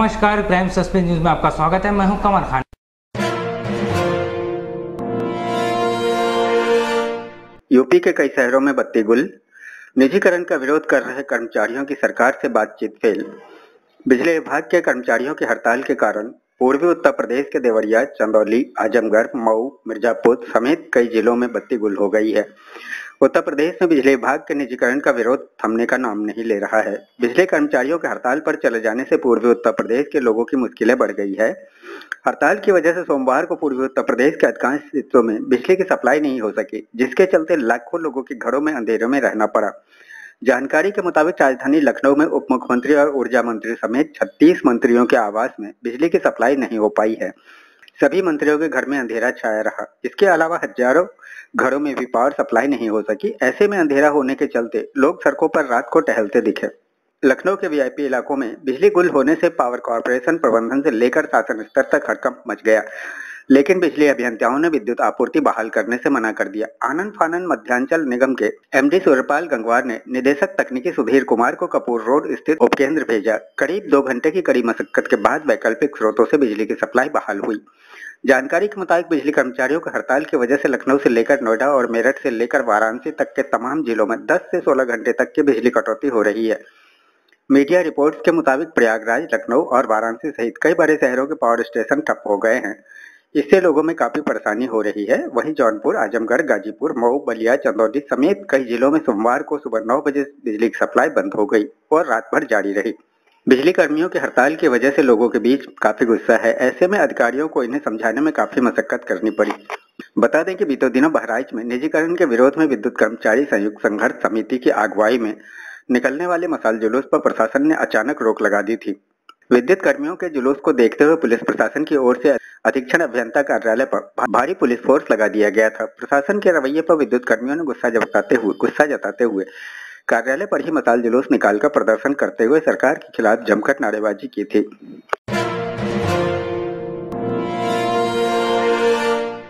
नमस्कार, crime suspense news में आपका स्वागत है। मैं हूं कमर खान। यूपी के कई शहरों में बत्ती गुल, निजीकरण का विरोध कर रहे कर्मचारियों की सरकार से बातचीत फेल। बिजली विभाग के कर्मचारियों की हड़ताल के कारण पूर्वी उत्तर प्रदेश के देवरिया, चंदौली, आजमगढ़, मऊ, मिर्जापुर समेत कई जिलों में बत्ती गुल हो गई है। उत्तर प्रदेश में बिजली विभाग के निजीकरण का विरोध थमने का नाम नहीं ले रहा है। बिजली कर्मचारियों के हड़ताल पर चले जाने से पूर्वी उत्तर प्रदेश के लोगों की मुश्किलें बढ़ गई है। हड़ताल की वजह से सोमवार को पूर्वी उत्तर प्रदेश के अधिकांश हिस्सों में बिजली की सप्लाई नहीं हो सकी, जिसके चलते लाखों लोगों के घरों में अंधेरे में रहना पड़ा। जानकारी के मुताबिक राजधानी लखनऊ में उप मुख्यमंत्री और ऊर्जा मंत्री समेत 36 मंत्रियों के आवास में बिजली की सप्लाई नहीं हो पाई है। सभी मंत्रियों के घर में अंधेरा छाया रहा। इसके अलावा हजारों घरों में भी पावर सप्लाई नहीं हो सकी। ऐसे में अंधेरा होने के चलते लोग सड़कों पर रात को टहलते दिखे। लखनऊ के वीआईपी इलाकों में बिजली गुल होने से पावर कॉर्पोरेशन प्रबंधन से लेकर शासन स्तर तक हड़कंप मच गया, लेकिन बिजली अभियंताओं ने विद्युत आपूर्ति बहाल करने से मना कर दिया। आनंद फानन मध्यांचल निगम के एमडी सूर्यपाल गंगवार ने निदेशक तकनीकी सुधीर कुमार को कपूर रोड स्थित उपकेंद्र भेजा। करीब 2 घंटे की कड़ी मशक्कत के बाद वैकल्पिक स्रोतों से बिजली की सप्लाई बहाल हुई। जानकारी के मुताबिक बिजली कर्मचारियों की हड़ताल की वजह से लखनऊ से लेकर नोएडा और मेरठ से लेकर वाराणसी तक के तमाम जिलों में 10 से 16 घंटे तक की बिजली कटौती हो रही है। मीडिया रिपोर्ट्स के मुताबिक प्रयागराज, लखनऊ और वाराणसी सहित कई बड़े शहरों के पावर स्टेशन ठप हो गए हैं। इससे लोगों में काफी परेशानी हो रही है। वहीं जौनपुर, आजमगढ़, गाजीपुर, मऊ, बलिया, चंदौली समेत कई जिलों में सोमवार को सुबह 9 बजे बिजली की सप्लाई बंद हो गई और रात भर जारी रही। बिजली कर्मियों की हड़ताल की वजह से लोगों के बीच काफी गुस्सा है। ऐसे में अधिकारियों को इन्हें समझाने में काफी मशक्कत करनी पड़ी। बता दें कि बीते दिनों बहराइच में निजीकरण के विरोध में विद्युत कर्मचारी संयुक्त संघर्ष समिति की अगुवाई में निकलने वाले मशाल जुलूस पर प्रशासन ने अचानक रोक लगा दी थी। विद्युत कर्मियों के जुलूस को देखते हुए पुलिस प्रशासन की ओर से अधीक्षण अभियंता कार्यालय पर भारी पुलिस फोर्स लगा दिया गया था। प्रशासन के रवैये पर विद्युत कर्मियों ने गुस्सा जताते हुए कार्यालय पर ही मशाल जुलूस निकालकर प्रदर्शन करते हुए सरकार के खिलाफ जमकर नारेबाजी की थी।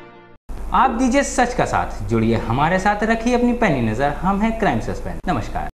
आप दीजिए सच का साथ, जुड़िए हमारे साथ, रखिए अपनी पैनी नजर। हम हैं क्राइम सस्पेंस। नमस्कार।